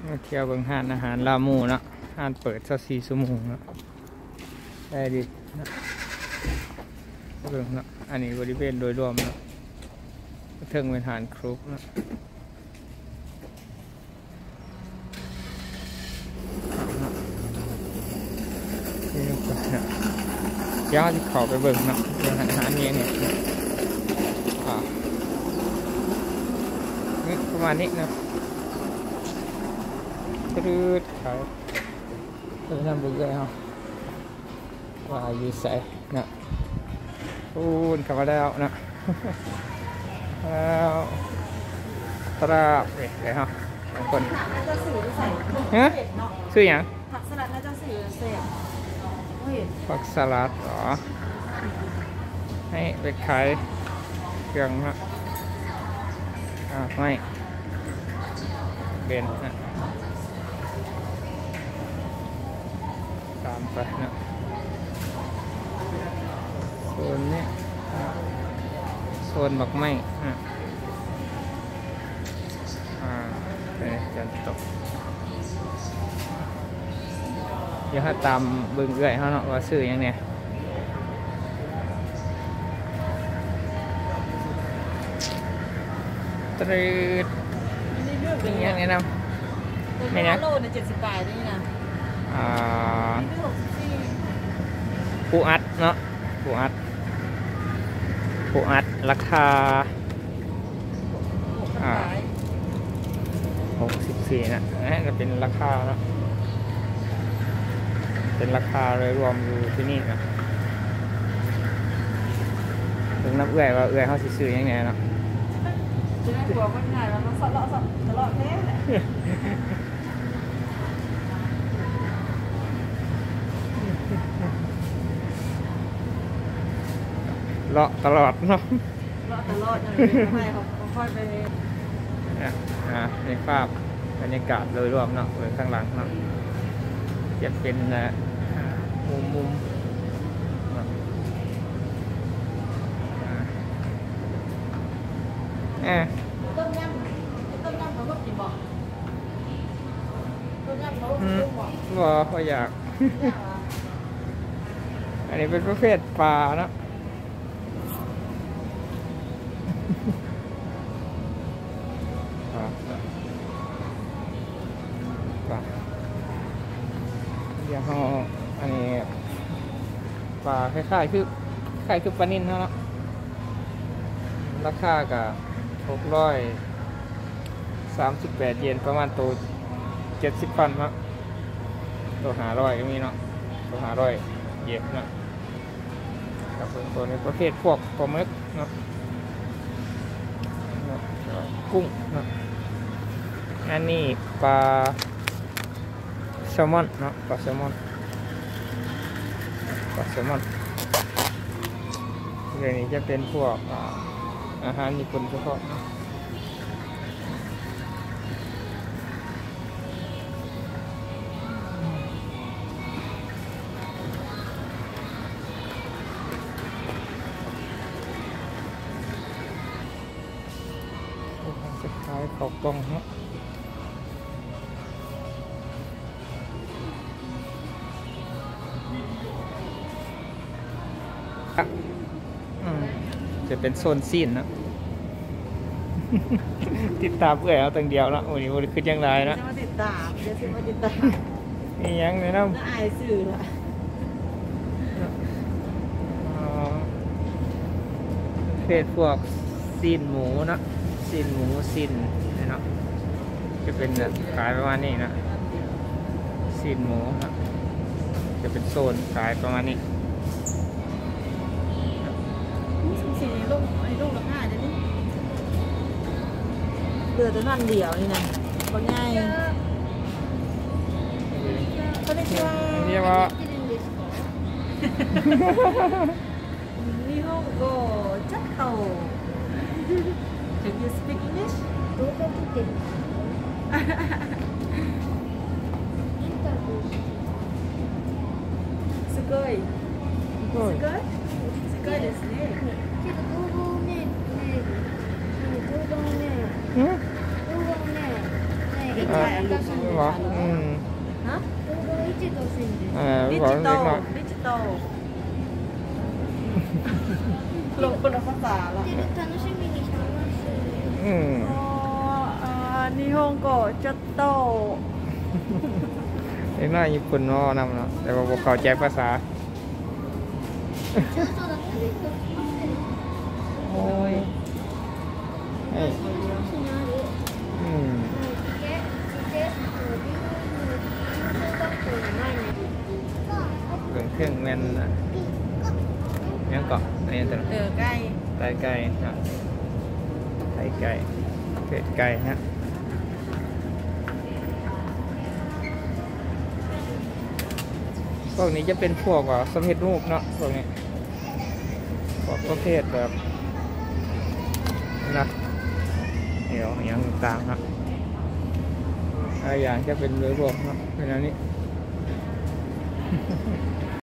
มาเที่ยวเบิ่งห้านอาหารลามูเนาะห้านเปิด24 ชั่วโมงเนาะได้ดินะเบิ่งเนาะอันนี้บริเวณโดยรวมเนาะเทิงเป็นหานครุกเนาะนี่ลงไปเนาะเดี๋ยวจะเข้าไปเบิ่งเนาะเรื่องอาหารเนี่ยนี่ประมาณนี้เนาะตืดขายทำบุญเลยเนาะว่าอยู่ใส่นะปูนกลับมาแล้วนะแล้วตราบเลยฮะบางคนฮะซื้ออย่างผักสลัดน่าจะสื่อเสพผักสลัดเหรอให้ไปขายเครื่องนะไม่เป็นนะตามไปนะโซนนี้โซนบักไม้จันตกเดี๋ยวถ้าตามเบิ่งเอื่อยเขาเนาะว่าซื้อยังเนี่ยตรึดนี่ยังแนะนำไม่นะโลใน70 บาทนี่นะปูอัดเนาะปูอัดราคา64นะนี่จะเป็นราคาเนาะเป็นราคาเลยรวมอยู่ที่นี่นะถึงนับเอื่อยว่าเอื่อยเขาซื้อยังไงเนาะจะได้ตัวมันง่ายแล้วมันสลอแท้แหละเลาะตลอดเนาะเลาะตลอดอย่างนี้เขาค่อยไปในภาพบรรยากาศโดยรวมเนาะข้างหลังเนาะจะเป็นมุมต้มยำเขาก็กินบอกต้มยำเขาก็กินบอกว่าอยากอันนี้เป็นประเภทปลาเนาะเดี๋ยวเขาอันนี้ปลาคล้ายๆคือปลานิ่นเนาะราคากับ638 เยนประมาณตัว70 พันเนาะตัว500ก็มีเนาะตัว500 เยนเนาะกับตัวนี้ประเภทพวกปลาหมึกเนาะกุ้งเนาะอันนี้ปลาแซลมอนเนาะปลาแซลมอนเรื่องนี้จะเป็นพวกอาหารญี่ปุ่นเฉพาะจะขายข้าวกล้องเนาะจะเป็นโซนซีนนะ ติดตามเอื่อยเอาตั้งเดียวนะวันนี้คือยังไงนะจะมาติดตามนี่ยังเนี่ยนะอายสื่อละเพศพวกซีนหมูนะซีนหมูซีนเนาะจะเป็นขายประมาณนี้นะซีนหมูนะจะเป็นโซนขายประมาณนี้ลูกละ5เดี๋ยวนี้เดือดจะนั่นเดียวนี่นะบางง่ายเขาเรียกว่านี่ห้องก็จัดโต Can you speak English? すごいですね。 あเหรอฮะ一直都是你的。 ดิบอกจิเล็ตอก ลน้อยดิจิตอลลงคนละภาษาละ这个楽しみにしてます。 อืมนิฮงโกจัตโตเล็กน้อยญี่ปุ่นว่านำเนาะแต่ว่าบอกเข้าใจภาษาちょっとだったで。 โอ้ยเอ้ยしなる。 อืมで、小学校がないね。 เครื่องแมนน่ะยังเกาะอันนี้ตัวเออใกล้ไก่ไก่ฮะไก่ไก่เป็ดไก่ฮะพวกนี้จะเป็นพวกสำเร็จรูปเนาะพวกนี้พวกประเภทแบบนะเดี๋ยวอย่างต่างๆฮะอะไรอย่างจะเป็นเรือพวกเนาะเป็นอันนี้